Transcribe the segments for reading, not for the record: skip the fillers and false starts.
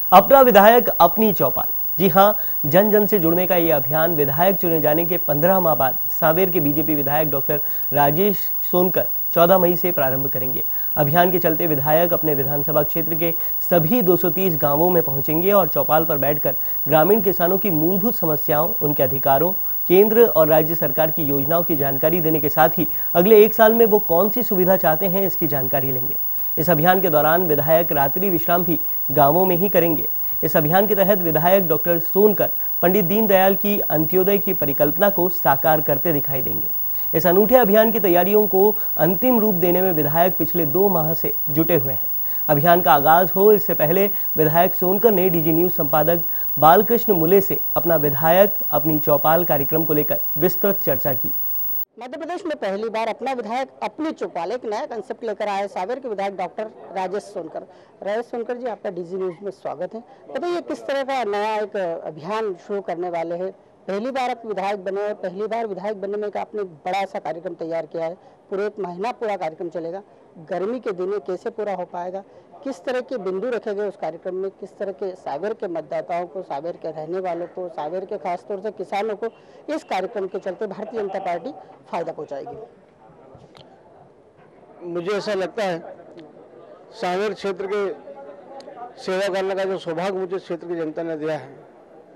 अपना विधायक अपनी चौपाल। जी हाँ, जन जन से जुड़ने का ये अभियान विधायक चुने जाने के 15 माह बाद सांवेर के बीजेपी विधायक डॉक्टर राजेश सोनकर 14 मई से प्रारंभ करेंगे। अभियान के चलते विधायक अपने विधानसभा क्षेत्र के सभी 230 गांवों में पहुंचेंगे और चौपाल पर बैठकर ग्रामीण किसानों की मूलभूत समस्याओं, उनके अधिकारों, केंद्र और राज्य सरकार की योजनाओं की जानकारी देने के साथ ही अगले 1 साल में वो कौन सी सुविधा चाहते हैं इसकी जानकारी लेंगे। इस अभियान के दौरान विधायक रात्रि विश्राम भी गाँवों में ही करेंगे। इस अभियान के तहत विधायक डॉक्टर सोनकर पंडित दीनदयाल की अंत्योदय की परिकल्पना को साकार करते दिखाई देंगे। इस अनूठे अभियान की तैयारियों को अंतिम रूप देने में विधायक पिछले 2 माह से जुटे हुए हैं। अभियान का आगाज हो इससे पहले विधायक सोनकर ने डीजी न्यूज संपादक बालकृष्ण मुले से अपना विधायक अपनी चौपाल कार्यक्रम को लेकर विस्तृत चर्चा की। मध्य प्रदेश में पहली बार अपना विधायक अपनी चौपाल एक नया कंसेप्ट लेकर आए सांवेर के विधायक डॉक्टर राजेश सोनकर। राजेश सोनकर जी, आपका डीजी न्यूज में स्वागत है। बताइए किस तरह का नया एक अभियान शुरू करने वाले हैं। पहली बार आप विधायक बने हैं, पहली बार विधायक बनने में आपने बड़ा सा कार्यक्रम तैयार किया है। पूरे 1 महीना पूरा कार्यक्रम चलेगा। गर्मी के दिन में कैसे पूरा हो पाएगा, किस तरह के बिंदु रखे गए उस कार्यक्रम में, किस तरह के सांवेर के मतदाताओं को, सांवेर के रहने वालों को, सांवेर के खासतौर से किसानों को इस कार्यक्रम के चलते भारतीय जनता पार्टी फायदा पहुंचाएगी। मुझे ऐसा लगता है सांवेर क्षेत्र के सेवा करने का जो सौभाग्य मुझे क्षेत्र की जनता ने दिया है,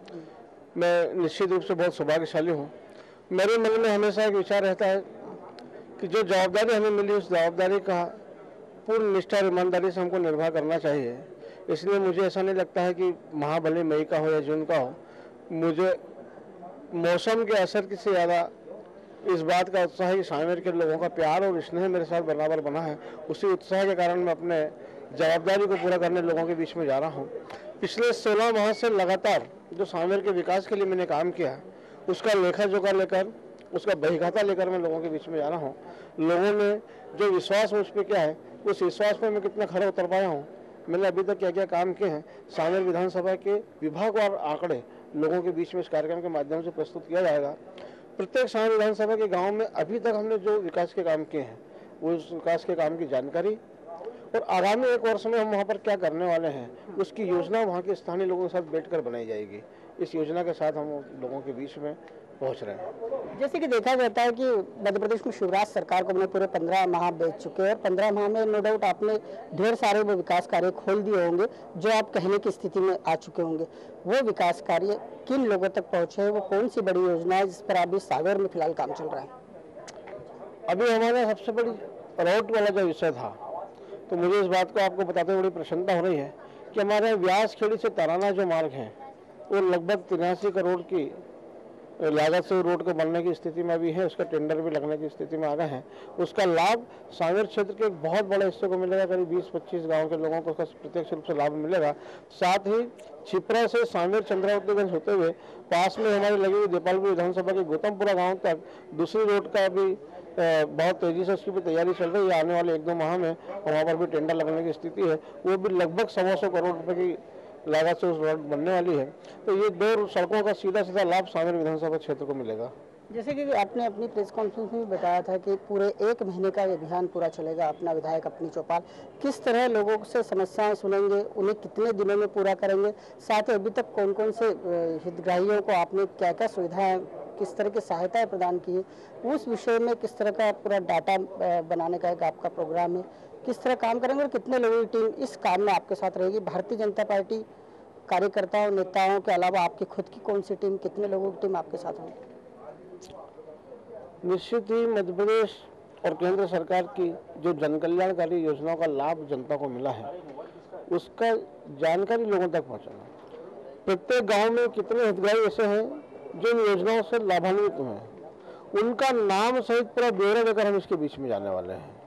मैं निश्चित रूप से बहुत सौभाग्यशाली हूँ। मेरे मन में हमेशा एक विचार रहता है कि जो जवाबदारी हमें मिली उस जवाबदारी का पूर्ण निष्ठा और ईमानदारी से हमको निर्वाह करना चाहिए। इसलिए मुझे ऐसा नहीं लगता है कि माह भले मई का हो या जून का हो, मुझे मौसम के असर से ज़्यादा इस बात का उत्साह है कि सांवेर के लोगों का प्यार और स्नेह मेरे साथ बराबर बना है। उसी उत्साह के कारण मैं अपने जवाबदारी को पूरा करने लोगों के बीच में जा रहा हूँ। पिछले 16 माह से लगातार जो सांवेर के विकास के लिए मैंने काम किया, उसका लेखा जोखा लेकर, उसका बहीखाता लेकर मैं लोगों के बीच में जा रहा हूँ। लोगों ने जो विश्वास मुझ पर किया है, उस विश्वास पर मैं कितना खरा उतर पाया हूँ, मैंने अभी तक क्या क्या काम किए हैं, सांवेर विधानसभा के विभागवार आंकड़े लोगों के बीच में इस कार्यक्रम के माध्यम से प्रस्तुत किया जाएगा। प्रत्येक सांवेर विधानसभा के गाँव में अभी तक हमने जो विकास के काम किए हैं, वो उस विकास के काम की जानकारी और आगामी 1 वर्ष में हम वहाँ पर क्या करने वाले हैं, उसकी योजना वहाँ के स्थानीय लोगों के साथ बैठकर बनाई जाएगी। इस योजना के साथ हम लोगों के बीच में पहुँच रहे हैं। जैसे कि देखा जाता है कि मध्य प्रदेश में शिवराज सरकार को अपने पूरे 15 माह बीत चुके हैं और 15 माह में नो डाउट आपने ढेर सारे वो विकास कार्य खोल दिए होंगे जो आप कहने की स्थिति में आ चुके होंगे। वो विकास कार्य किन लोगों तक पहुँचे हैं, वो कौन सी बड़ी योजना है जिस पर अभी सांवेर में फिलहाल काम चल रहा है? अभी हमारे सबसे बड़ी रोड वाला जो विषय था, तो मुझे इस बात को आपको बताते हुए बड़ी प्रसन्नता हो रही है कि हमारे व्यासखेड़ी से तराना जो मार्ग है, वो लगभग 83 करोड़ की लागत से रोड को बनने की स्थिति में भी है। उसका टेंडर भी लगने की स्थिति में आ गए हैं। उसका लाभ सांवेर क्षेत्र के एक बहुत बड़े हिस्से को मिलेगा। करीब 20-25 गाँव के लोगों को उसका प्रत्यक्ष रूप से लाभ मिलेगा। साथ ही छिपरा से सांवेर चंद्रावतीगंज होते हुए पास में हमारी लगी हुई देपालपुर विधानसभा के गौतमपुरा गाँव तक दूसरी रोड का भी बहुत तेजी से उसकी भी तैयारी चल रही है। आने वाले 1-2 माह में वहाँ पर भी टेंडर लगने की स्थिति है। वो भी लगभग 125 करोड़ रुपए की लागत से उस रोड बनने वाली है। तो ये 2 सड़कों का सीधा सीधा लाभ सांवेर विधानसभा क्षेत्र को मिलेगा। जैसे कि आपने अपनी प्रेस कॉन्फ्रेंस में बताया था कि पूरे 1 महीने का ये अभियान पूरा चलेगा, अपना विधायक अपनी चौपाल। किस तरह लोगों से समस्याएं सुनेंगे, उन्हें कितने दिनों में पूरा करेंगे, साथ ही अभी तक कौन कौन से हितग्राहियों को आपने क्या क्या सुविधाएं, किस तरह की सहायताएं प्रदान की है, उस विषय में किस तरह का पूरा डाटा बनाने का एक आपका प्रोग्राम है, किस तरह काम करेंगे और कितने लोगों की टीम इस काम में आपके साथ रहेगी? भारतीय जनता पार्टी कार्यकर्ताओं, नेताओं के अलावा आपकी खुद की कौन सी टीम, कितने लोगों की टीम आपके साथ होगी? निश्चित ही मध्य प्रदेश और केंद्र सरकार की जो जन कल्याणकारी योजनाओं का लाभ जनता को मिला है, उसका जानकारी लोगों तक पहुंचाना। प्रत्येक गांव में कितने हितग्राही ऐसे हैं जो इन योजनाओं से लाभान्वित हुए हैं, उनका नाम सहित पूरा ब्यौरा लेकर हम इसके बीच में जाने वाले हैं।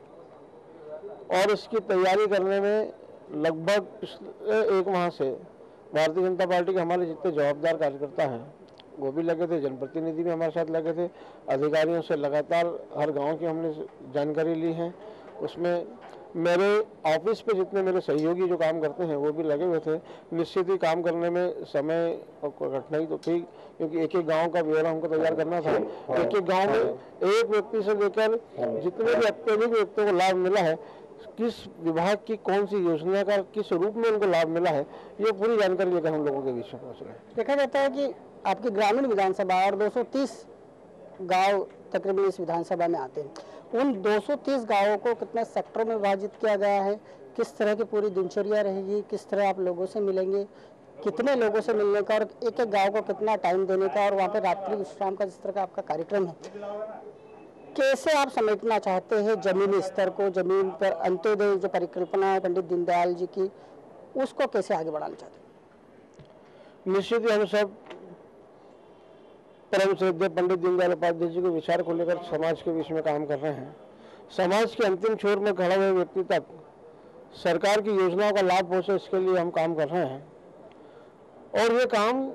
और इसकी तैयारी करने में लगभग पिछले 1 माह से भारतीय जनता पार्टी के हमारे जितने जवाबदार कार्यकर्ता हैं वो भी लगे थे, जनप्रतिनिधि भी हमारे साथ लगे थे, अधिकारियों से लगातार हर गांव की हमने जानकारी ली है। उसमें मेरे ऑफिस पे जितने मेरे सहयोगी जो काम करते हैं वो भी लगे हुए थे। निश्चित ही काम करने में समय और कठिनाई तो थी, क्योंकि एक एक गांव का ब्यौरा हमको तैयार करना था। एक एक गांव में एक व्यक्ति से लेकर जितने भी अत्यधिक व्यक्तियों को लाभ मिला है, किस विभाग की कौन सी योजना का किस रूप में उनको लाभ मिला है, ये पूरी जानकारी लेकर हम लोगों के बीच में पहुँच रहे हैं। देखा जाता है कि आपकी ग्रामीण विधानसभा और 230 गांव तकरीबन इस विधानसभा में आते हैं। उन 230 गांवों को कितने सेक्टरों में विभाजित किया गया है, किस तरह की पूरी दिनचर्या रहेगी, किस तरह आप लोगों से मिलेंगे, कितने लोगों से मिलने का और एक एक गांव को कितना टाइम देने का और वहाँ पे रात्रि विश्राम का जिस तरह का आपका कार्यक्रम है, कैसे आप समेटना चाहते हैं जमीनी स्तर को, जमीन पर अंत्योदय जो परिकल्पना है पंडित दीनदयाल जी की, उसको कैसे आगे बढ़ाना चाहते हैं? निश्चित ही हम सब परम श्रद्धेय पंडित दीनदयाल उपाध्याय जी के विचार को लेकर समाज के बीच में काम कर रहे हैं। समाज के अंतिम छोर में खड़ा हुए व्यक्ति तक सरकार की योजनाओं का लाभ पहुंचे, इसके लिए हम काम कर रहे हैं। और ये काम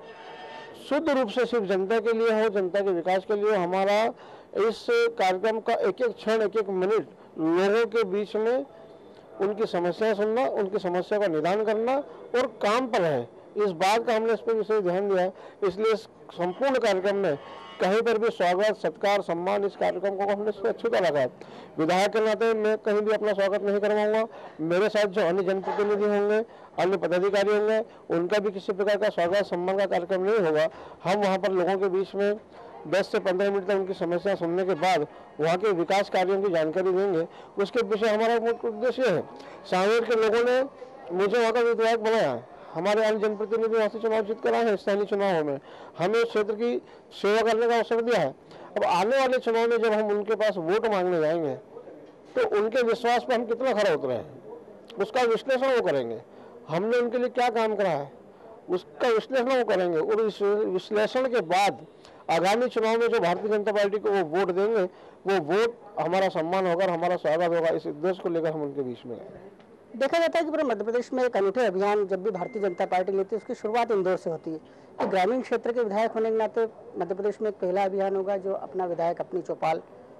शुद्ध रूप से सिर्फ जनता के लिए हो, जनता के विकास के लिए। हमारा इस कार्यक्रम का एक एक क्षण, एक एक मिनट लोगों के बीच में उनकी समस्याएं सुनना, उनकी समस्या का निदान करना और काम पर है, इस बात का हमने इस पर विशेष ध्यान दिया है। इसलिए इस संपूर्ण कार्यक्रम में कहीं पर भी स्वागत, सत्कार, सम्मान, इस कार्यक्रम को हमने इसमें अच्छी तरह लगा। विधायक के नाते मैं कहीं भी अपना स्वागत नहीं करवाऊंगा। मेरे साथ जो अन्य जनप्रतिनिधि होंगे, अन्य पदाधिकारी होंगे, उनका भी किसी प्रकार का स्वागत सम्मान का कार्यक्रम नहीं होगा। हम वहाँ पर लोगों के बीच में 10 से 15 मिनट तक उनकी समस्या सुनने के बाद वहाँ के विकास कार्यों की जानकारी देंगे। उसके पीछे हमारा मुख्य उद्देश्य है, सांवेर के लोगों ने मुझे वहाँ का विधायक बनाया है, हमारे अन्य जनप्रतिनिधि वहाँ से चुनाव जीत कर आए हैं। स्थानीय चुनावों में हमें उस क्षेत्र की सेवा करने का अवसर दिया है। अब आने वाले चुनाव में जब हम उनके पास वोट मांगने जाएंगे तो उनके विश्वास पर हम कितना खरा उतरे हैं, उसका विश्लेषण वो करेंगे। हमने उनके लिए क्या काम करा है, उसका विश्लेषण वो करेंगे। और इस विश्लेषण के बाद आगामी चुनाव में जो भारतीय जनता पार्टी को वो वोट देंगे, वो वोट हमारा सम्मान होगा, हमारा स्वागत होगा। इस उद्देश्य को लेकर हम उनके बीच में गए। देखा जाता है कि पूरे मध्य प्रदेश में एक अनूठे अभियान जब भी भारतीय जनता पार्टी लेती है उसकी शुरुआत इंदौर से होती है। तो ग्रामीण क्षेत्र के विधायक होने के नाते मध्य प्रदेश में एक पहला अभियान होगा जो अपना विधायक अपनी चौपाल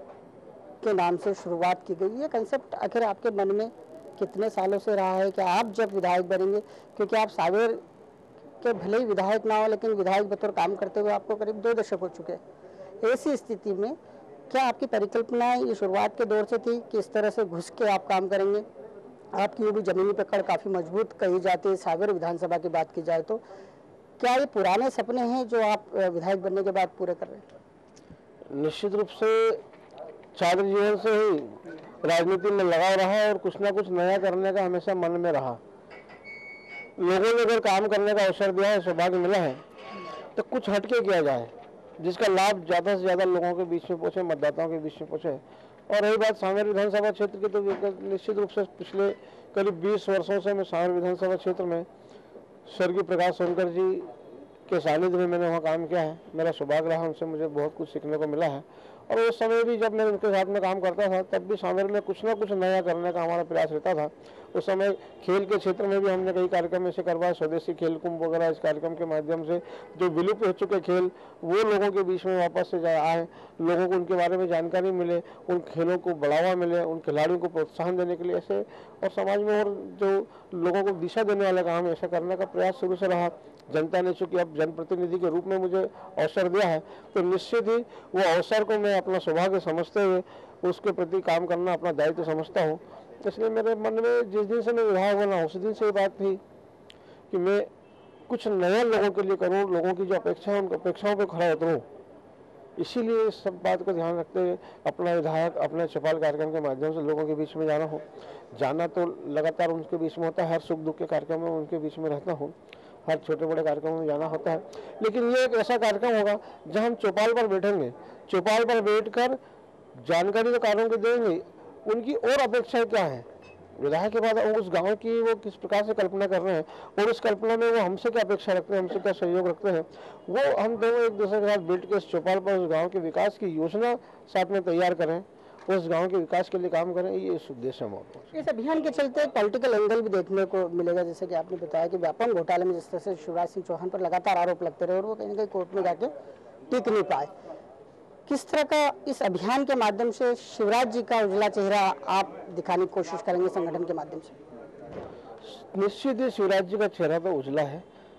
के नाम से शुरुआत की गई। ये कंसेप्ट आखिर आपके मन में कितने सालों से रहा है कि आप जब विधायक बनेंगे, क्योंकि आप सांवेर के भले ही विधायक ना हो लेकिन विधायक बतौर काम करते हुए आपको करीब 2 दशक हो चुके हैं। ऐसी स्थिति में क्या आपकी परिकल्पनाएं ये शुरुआत के दौर से थी कि इस तरह से घुस के आप काम करेंगे? आपकी भी जमीनी पकड़ काफ़ी मजबूत कही जाती है। सांवेर विधानसभा की बात की जाए तो क्या ये पुराने सपने हैं जो आप विधायक बनने के बाद पूरे कर रहे हैं? निश्चित रूप से छात्र जीवन से ही राजनीति में लगाव रहा और कुछ ना कुछ नया करने का हमेशा मन में रहा। लोगों ने अगर काम करने का अवसर दिया है, सौभाग्य मिला है, तो कुछ हटके किया जाए जिसका लाभ ज़्यादा से ज़्यादा लोगों के बीच में पहुँचे, मतदाताओं के बीच में पहुँचे। और रही बात सांवेर विधानसभा क्षेत्र की, तो निश्चित रूप से पिछले करीब 20 वर्षों से मैं सांवेर विधानसभा क्षेत्र में स्वर्गीय प्रकाश सोनकर जी के सानिध्य में मैंने वहाँ काम किया है। मेरा सौभाग्य रहा, उनसे मुझे बहुत कुछ सीखने को मिला है। और उस समय भी जब मैं उनके साथ में काम करता था तब भी सांवेर में कुछ ना कुछ नया करने का हमारा प्रयास रहता था। उस समय खेल के क्षेत्र में भी हमने कई कार्यक्रम ऐसे करवाए, स्वदेशी खेल कुंभ वगैरह। इस कार्यक्रम के माध्यम से जो विलुप्त हो चुके खेल वो लोगों के बीच में वापस से आए, लोगों को उनके बारे में जानकारी मिले, उन खेलों को बढ़ावा मिले, उन खिलाड़ियों को प्रोत्साहन देने के लिए ऐसे और समाज में और जो लोगों को दिशा देने वाला काम ऐसा करने का प्रयास शुरू से रहा। जनता ने चूंकि अब जनप्रतिनिधि के रूप में मुझे अवसर दिया है तो निश्चित ही वो अवसर को मैं अपना सौभाग्य समझते हुए उसके प्रति काम करना अपना दायित्व समझता हूँ। इसलिए मेरे मन में जिस दिन से मैं विधायक बना उस दिन से ये बात थी कि मैं कुछ नया लोगों के लिए करूँ, लोगों की जो अपेक्षा है उन अपेक्षाओं पर खड़ा उतरूँ। इसीलिए इस सब बात को ध्यान रखते हुए अपना विधायक अपने चौपाल कार्यक्रम के माध्यम से लोगों के बीच में जाना तो लगातार उनके बीच में होता है। हर सुख दुख के कार्यक्रम में उनके बीच में रहता हूँ, हर छोटे बड़े कार्यक्रमों में जाना होता है। लेकिन ये एक ऐसा कार्यक्रम होगा जहाँ हम चौपाल पर बैठेंगे, चौपाल पर बैठकर जानकारी तो कार्यों को देंगे, उनकी और अपेक्षाएं क्या है, विधायक के बाद उस गांव की वो किस प्रकार से कल्पना कर रहे हैं और उस कल्पना में वो हमसे क्या अपेक्षा रखते हैं, हमसे क्या सहयोग रखते हैं, वो हम दोनों एक दूसरे के साथ बैठ के इस चौपाल पर उस गांव के विकास की योजना साथ में तैयार करें, उस गांव के विकास के लिए काम करें। ये इस उद्देश्य में इस अभियान के चलते पॉलिटिकल एंगल भी देखने को मिलेगा। जैसे कि आपने बताया कि व्यापम घोटाले में जिस तरह से शिवराज सिंह चौहान पर लगातार आरोप लगते रहे और वो कहीं ना कहीं कोर्ट में जाके टिक नहीं पाए, किस तरह का इस अभियान के माध्यम से शिवराज जी का उजला चेहरा आप दिखाने की कोशिश करेंगे संगठन के माध्यम से? निश्चित ही शिवराज जी का चेहरा तो उजला है,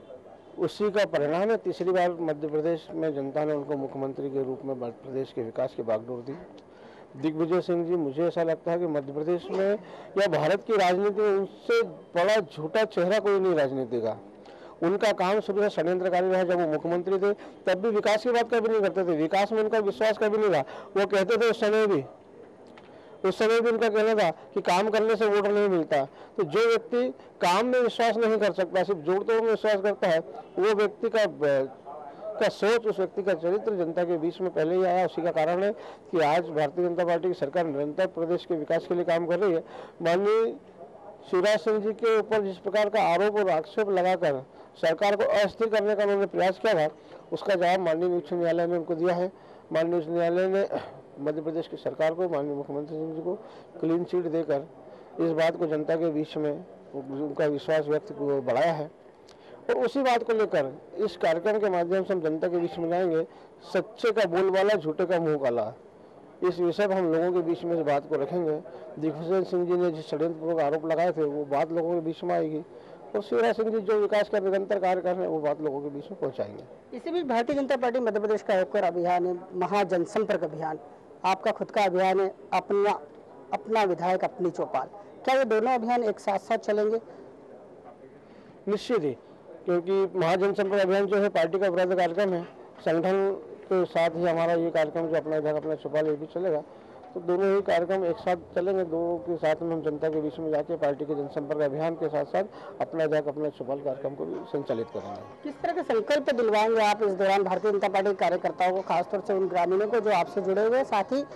उसी का परिणाम है। तीसरी बार मध्य प्रदेश में जनता ने उनको मुख्यमंत्री के रूप में प्रदेश के विकास की बागडोर दी। दिग्विजय सिंह जी, मुझे ऐसा लगता है कि मध्य प्रदेश में या भारत की राजनीति में उनसे बड़ा झूठा चेहरा कोई नहीं राजनीति का। उनका काम शुरू से षड्यंत्रकारी रहा। जब वो मुख्यमंत्री थे तब भी विकास की बात कभी नहीं करते थे, विकास में उनका विश्वास कभी नहीं रहा। वो कहते थे उस समय भी उनका कहना था कि काम करने से वोट नहीं मिलता। तो जो व्यक्ति काम में विश्वास नहीं कर सकता, सिर्फ जोड़ तोड़ में विश्वास करता है, वो व्यक्ति का सोच, उस व्यक्ति का चरित्र जनता के बीच में पहले ही आया। उसी का कारण है कि आज भारतीय जनता पार्टी की सरकार निरंतर प्रदेश के विकास के लिए काम कर रही है। माननीय शिवराज सिंह जी के ऊपर जिस प्रकार का आरोप और आक्षेप लगाकर सरकार को अस्थिर करने का उन्होंने प्रयास किया था, उसका जवाब माननीय उच्च न्यायालय ने उनको दिया है। माननीय उच्च न्यायालय ने मध्य प्रदेश की सरकार को, माननीय मुख्यमंत्री सिंह जी को क्लीन चिट देकर इस बात को जनता के बीच में उनका विश्वास व्यक्त बढ़ाया है। और उसी बात को लेकर इस कार्यक्रम के माध्यम से हम जनता के बीच में लाएंगे, सच्चे का बोलबाला, झूठे का मुंह काला। इस विषय पर हम लोगों के बीच में इस बात को रखेंगे। दिग्विजय सिंह जी ने जिस षड्यंत्रपूर्वक आरोप लगाए थे वो बात लोगों के बीच में आएगी, और शिवराज सिंह जी जो विकास का निरंतर कार्य कर रहे हैं वो बात लोगों के बीच में पहुंचाएंगे। इसी बीच भारतीय जनता पार्टी मध्य प्रदेश का एक और अभियान है, महाजनसंपर्क अभियान। आपका खुद का अभियान है, अपना विधायक अपनी चौपाल। क्या ये दोनों अभियान एक साथ साथ चलेंगे? निश्चित ही, क्योंकि महाजनसंपर्क अभियान जो है पार्टी का वृहद कार्यक्रम है। संगठन के साथ ही हमारा ये कार्यक्रम जो अपना विधायक अपना चौपाल ये भी चलेगा। तो दोनों ही कार्यक्रम एक साथ चलेंगे। दोनों के साथ में हम जनता के बीच में जाके पार्टी के जनसंपर्क अभियान के साथ साथ अपना विधायक अपना चौपाल कार्यक्रम को भी संचालित करेंगे। किस तरह के संकल्प दिलवाएंगे आप इस दौरान भारतीय जनता पार्टी के कार्यकर्ताओं को, खासतौर से उन ग्रामीणों को जो आपसे जुड़े हुए, साथ ही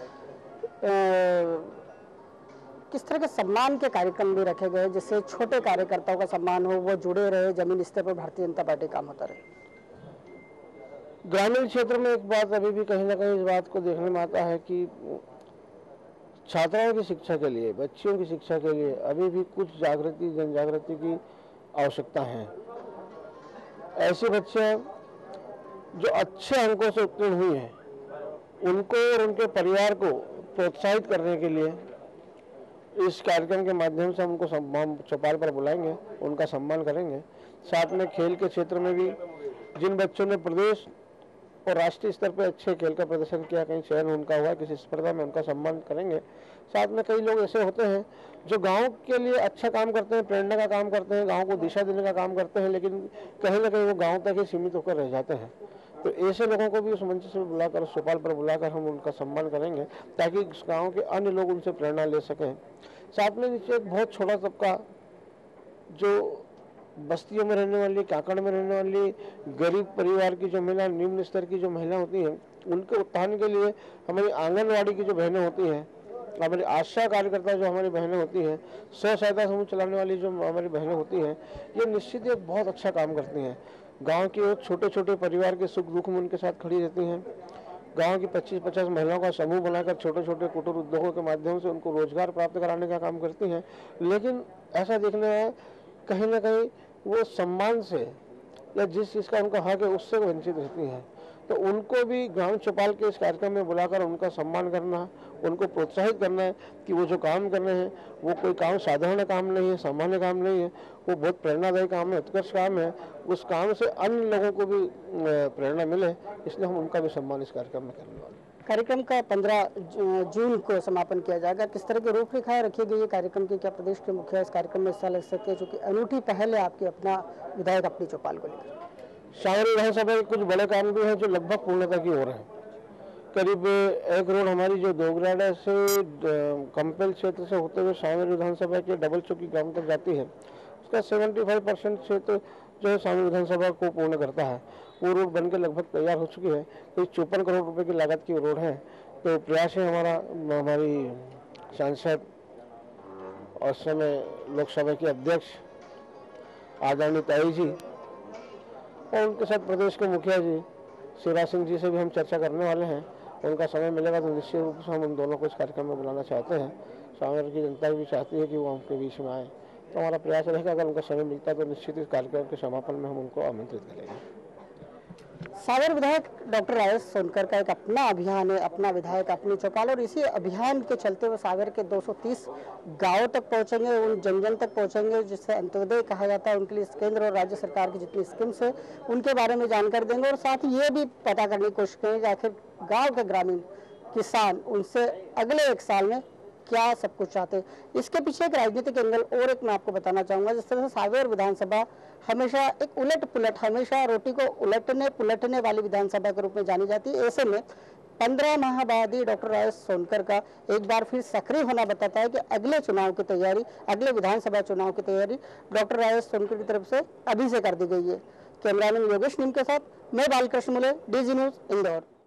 किस तरह के सम्मान के कार्यक्रम भी रखे गए जिससे छोटे कार्यकर्ताओं का सम्मान हो, वो जुड़े रहे, जमीन स्तर पर भारतीय जनता पार्टी काम होता रहे? ग्रामीण क्षेत्र में एक बात अभी भी कहीं ना कहीं इस बात को देखने में आता है कि छात्राओं की शिक्षा के लिए, बच्चियों की शिक्षा के लिए अभी भी कुछ जागृति, जन जागृति की आवश्यकता है। ऐसे बच्चे जो अच्छे अंकों से उत्तीर्ण हुई हैं, उनको और उनके परिवार को प्रोत्साहित करने के लिए इस कार्यक्रम के माध्यम से हम उनको चौपाल पर बुलाएंगे, उनका सम्मान करेंगे। साथ में खेल के क्षेत्र में भी जिन बच्चों ने प्रदेश और राष्ट्रीय स्तर पर अच्छे खेल का प्रदर्शन किया, कहीं चयन उनका हुआ किसी स्पर्धा में, उनका सम्मान करेंगे। साथ में कई लोग ऐसे होते हैं जो गांव के लिए अच्छा काम करते हैं, प्रेरणा का काम करते हैं, गांव को दिशा देने का काम करते हैं, लेकिन कहीं ना कहीं वो गांव तक ही सीमित होकर रह जाते हैं। तो ऐसे लोगों को भी उस मंच से बुलाकर, चौपाल पर बुलाकर हम उनका सम्मान करेंगे ताकि उस गाँव के अन्य लोग उनसे प्रेरणा ले सकें। साथ में नीचे एक बहुत छोटा तबका जो बस्तियों में रहने वाली, काकड़ में रहने वाली गरीब परिवार की जो महिला, निम्न स्तर की जो महिला होती हैं, उनके उत्थान के लिए हमारी आंगनवाड़ी की जो बहनें होती हैं, हमारी आशा कार्यकर्ता जो हमारी बहनें होती हैं, स्व सहायता समूह चलाने वाली जो हमारी बहनें होती हैं, ये निश्चित एक बहुत अच्छा काम करती हैं। गाँव के छोटे छोटे परिवार के सुख दुख में उनके साथ खड़ी रहती हैं। गांव की 25-50 महिलाओं का समूह बनाकर छोटे छोटे कुटीर उद्योगों के माध्यम से उनको रोजगार प्राप्त कराने का काम करती हैं। लेकिन ऐसा देखने में कहीं ना कहीं वो सम्मान से या जिस चीज़ का उनका हक है उससे वंचित रहती हैं। तो उनको भी ग्राम चौपाल के इस कार्यक्रम में बुलाकर उनका सम्मान करना, उनको प्रोत्साहित करना है कि वो जो काम कर रहे हैं वो कोई काम साधारण काम नहीं है, सामान्य काम नहीं है, वो बहुत प्रेरणादायी काम है, उत्कृष्ट काम है। उस काम से अन्य लोगों को भी प्रेरणा मिले, इसलिए हम उनका भी सम्मान इस कार्यक्रम में करने वाले हैं। कार्यक्रम का 15 जून को समापन किया जाएगा। किस तरह की रूपरेखा रखी गई है कार्यक्रम की? क्या प्रदेश के मुखिया इस कार्यक्रम में हिस्सा ले सके, चूँकि अनूठी पहल है आपकी अपना विधायक अपनी चौपाल को लेकर? सागर विधानसभा के कुछ बड़े काम भी हैं जो लगभग पूर्णता की ओर हैं। करीब एक रोड हमारी जो दोगराड़ा से कंपेल क्षेत्र से होते हुए सागर विधानसभा के डबल चौकी ग्राम तक जाती है, उसका 75% क्षेत्र जो है सागर विधानसभा को पूर्ण करता है। वो रोड बनकर लगभग तैयार हो चुकी है। तो 54 करोड़ रुपए की लागत की रोड है। तो प्रयास है हमारी सांसद और समय लोकसभा के अध्यक्ष आदरणीय ताई जी और उनके साथ प्रदेश के मुखिया जी शिवराज सिंह जी से भी हम चर्चा करने वाले हैं। उनका समय मिलेगा तो निश्चित रूप से हम उन दोनों को इस कार्यक्रम में बुलाना चाहते हैं। सागर की जनता भी चाहती है कि वो हमके बीच में आए, तो हमारा प्रयास रहेगा अगर उनका समय मिलता है तो निश्चित इस कार्यक्रम के समापन में हम उनको आमंत्रित करेंगे। सागर विधायक डॉक्टर राजेश सोनकर का एक अपना अभियान है, अपना विधायक अपनी चौपाल, और इसी अभियान के चलते वो सागर के 230 गांवों तक पहुंचेंगे, उन जन जन तक पहुंचेंगे जिससे अंत्योदय कहा जाता है। उनके लिए केंद्र और राज्य सरकार की जितनी स्कीम्स है उनके बारे में जानकारी देंगे और साथ ही ये भी पता करने की कोशिश करेंगे कि आखिर गाँव के ग्रामीण किसान उनसे अगले 1 साल में क्या सब कुछ चाहते हैं। इसके पीछे एक राजनीतिक एंगल और एक मैं आपको बताना चाहूँगा। जिस तरह से सांवेर विधानसभा हमेशा एक उलट पुलट, हमेशा रोटी को उलटने पुलटने वाली विधानसभा के रूप में जानी जाती है। ऐसे में 15 माह बाद ही डॉक्टर राजेश सोनकर का एक बार फिर सक्रिय होना बताता है कि अगले चुनाव की तैयारी, अगले विधानसभा चुनाव की तैयारी डॉक्टर राजेश सोनकर की तरफ से अभी से कर दी गई है। कैमरामैन योगेश नीम के साथ मैं बालकृष्ण मुले, DG न्यूज़, इंदौर।